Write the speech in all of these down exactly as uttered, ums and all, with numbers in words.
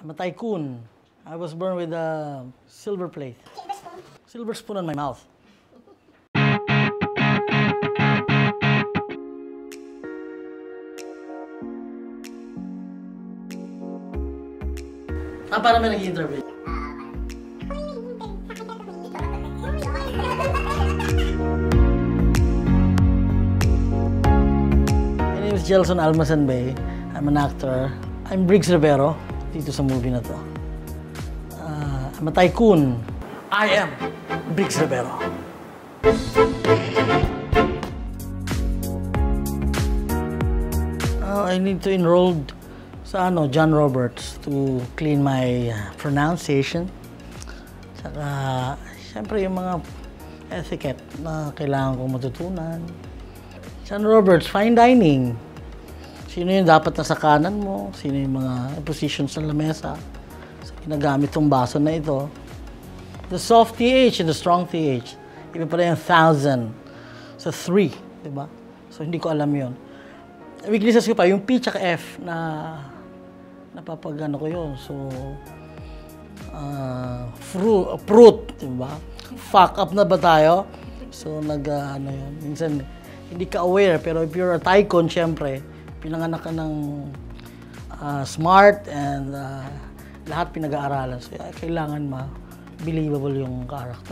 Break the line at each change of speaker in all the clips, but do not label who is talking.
I'm a tycoon. I was born with a silver plate. Silver spoon? Silver spoon on my mouth. Ah, para may nag-interview. My name is Jelson Bay. I'm an actor. I'm Brix Rivero dito sa movie na to. Uh, I'm a tycoon. I am Brix Rivero. Uh, I need to enroll sa ano, John Roberts to clean my pronunciation. Saka, syempre yung mga etiquette na kailangan kong matutunan. John Roberts, fine dining. Sino yung dapat na sa kanan mo? Sino yung mga positions sa lamesa? So, ginagamit tong baso na ito. The soft T H and the strong T H. Iba pala yung thousand sa three, di ba? So, hindi ko alam yun. Weaknesses ko pa, yung P tsaka F na napapagano ko yun. So, uh, fruit, fruit, di ba? Fuck up na ba tayo? So, nag, uh, ano yun, minsan, hindi ka aware, pero if you're a tycoon, syempre, pinanganak ka ng uh, smart and uh, lahat pinag-aaralan. So, uh, kailangan ma-believable yung character.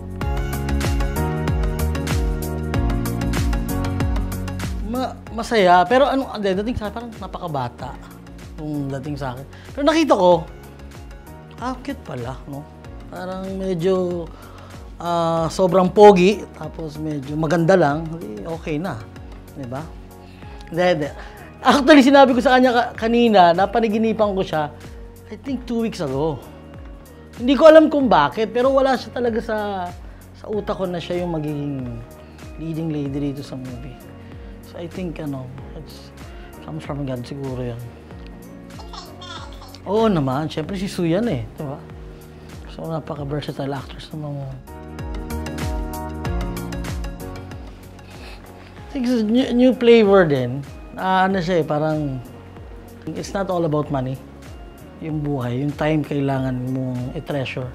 Ma masaya, pero ano, dating sa akin, parang napakabata yung dating sa akin. Pero nakita ko, ah, cute pala, no? Parang medyo uh, sobrang pogi, tapos medyo maganda lang, okay na. Diba? Dede. Actually, sinabi ko sa kanya ka kanina, napaniginipan ko siya, I think two weeks ago. Hindi ko alam kung bakit, pero wala siya talaga sa, sa utak ko na siya yung magiging leading lady dito sa movie. So I think, ano, it's comes from God siguro yan. Oo naman, syempre si Suyan eh, di ba? So napaka-versatile actors naman mo. I think it's a new, new flavor din. Uh, ano siya eh, parang it's not all about money. Yung buhay, yung time kailangan mong i-treasure.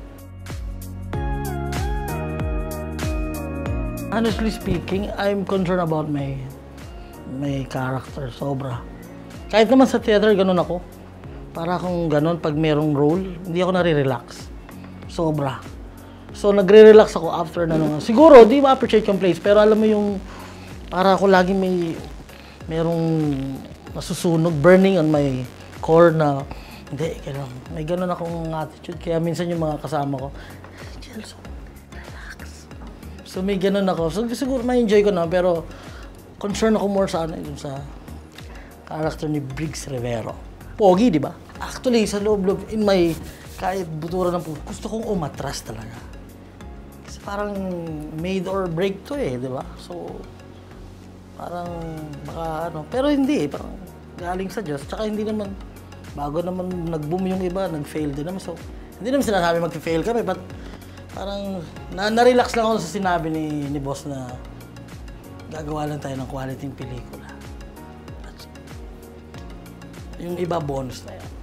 Honestly speaking, I'm concerned about my my character, sobra. Kahit naman sa theater, ganun ako. Para akong ganun, pag merong role, hindi ako nare-relax. Sobra. So, nagre-relax ako after na nung... Siguro, di ma-appreciate yung place, pero alam mo yung... Para ako lagi may... merong nasusunog, burning on my core na, hindi, kailangan. May ganun akong attitude. Kaya minsan yung mga kasama ko, Jelson, relax. So may ganun ako. So siguro ma-enjoy ko na, pero concern ako more sa ano, sa character ni Brix Rivero. Pogi, di ba? Actually, sa loob-loob, in my, kahit butura ng puso, gusto kong umatras talaga. Kasi parang made or break to eh, di ba? So, parang baka ano, pero hindi, parang galing sa Diyos. Tsaka hindi naman, bago naman nag-boom yung iba, nag-fail din naman. So, hindi naman sinasabi mag-fail kami, but parang na-relax lang ako sa sinabi ni, ni boss na gagawa lang tayo ng quality pelikula. Yung iba bonus na yan.